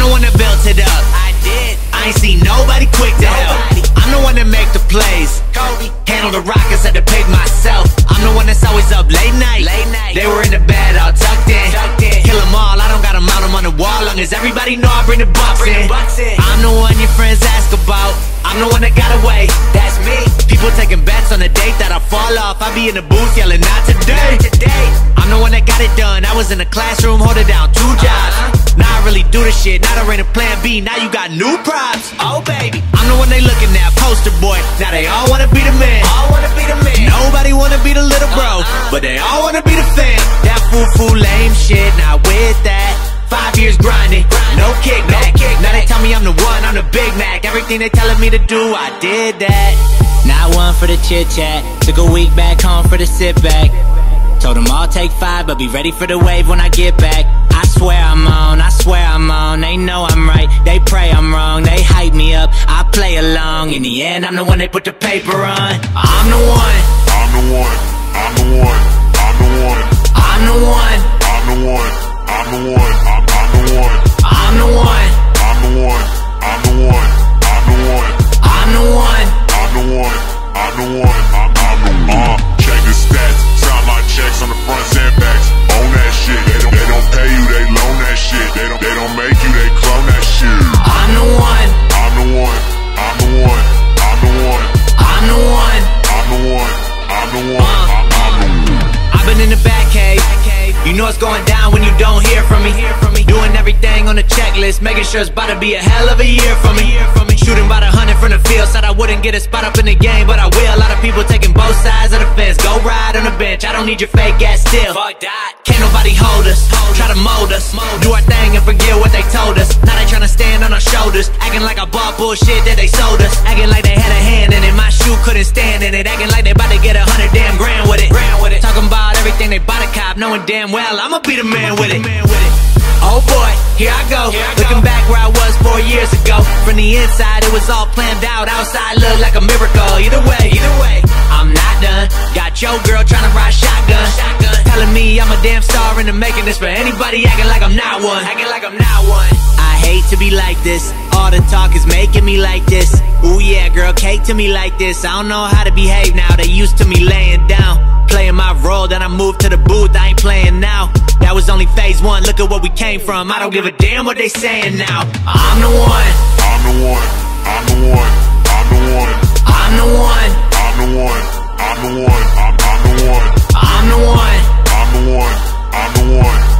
the one that built it up. I did. I ain't seen nobody quick to help. I'm the one that make the plays. Kobe handle the Rockets, had to pick myself. I'm the one that's always up late night. They were in the bed all tucked in. Kill them all, I don't gotta mount them on the wall. Long as everybody know I bring the bucks in. I'm the one your friends ask about. I'm the one that got away. That's me. People taking bets on the date that I fall off. I be in the booth yelling not today. I'm the one that got it done. I was in the classroom holding down 2 jobs. Now I really do the shit. Now there ain't a plan B. Now you got new props. Oh baby, I'm the one they looking at, poster boy. Now they all wanna be the man. Nobody wanna be the little bro, but they all wanna be the fan. That foo-foo lame shit, not with that. 5 years grinding, no kickback. Now they tell me I'm the one, I'm the Big Mac. Everything they telling me to do, I did that. Not one for the chit chat. Took a week back home for the sit back. Told them I'll take 5, but be ready for the wave when I get back. I swear I'm on, I swear I'm on. They know I'm right, they pray I'm wrong. They hype me up, I play along. In the end, I'm the one they put the paper on. I'm the one. I'm the one. I'm the one. I'm the one. I'm the one. I'm the one. I'm the one. I'm the one. I'm the one. I'm the one. I'm the one. I'm the one. I'm the one. I'm the one. I'm the one. I'm the one. Check the stats. Sign my checks on the fronts and backs. Own that shit. They don't pay you, they loan that shit. They don't make you, they clone that shit. I'm the one. I'm the one. I'm the one. I'm the one. I'm the one. I'm the one. I'm the one. I'm the one. I've been in the back cave. You know it's going down when you don't hear from me. Doing everything on the checklist, making sure it's about to be a hell of a year for me. Shooting about 100 from the field, said I wouldn't get a spot up in the game, but I will. A lot of people taking both sides of the fence. Go ride on the bench, I don't need your fake ass still. Fuck that. Can't nobody hold us, try to mold us. Do our thing and forget what they told us. Now they tryna stand on our shoulders, acting like I bought bullshit that they sold us. Acting like they had a hand in it, my shoe couldn't stand in it. Acting like they about to get 100 damn grand with it. Talking about everything they bought a cop, knowing damn well I'ma be the man with it. Oh boy, here I go. Looking back where I was 4 years ago. From the inside it was all planned out, outside looked like a miracle. Either way, I'm not done. Got your girl tryna ride shotgun. Telling me I'm a damn star in the making. This for anybody acting like I'm not one. I hate to be like this. All the talk is making me like this. Ooh yeah, girl, cake to me like this. I don't know how to behave now. They used to me laying down, playing my role, then I moved to the booth. I ain't playing now. That was only phase 1. Look at what we came from. I don't give a damn what they saying now. I'm the one. I'm the one. I'm the one. I'm the one. I'm the one. I'm the one. I'm the one. I'm the one. I'm the one. I'm the one. I'm the one.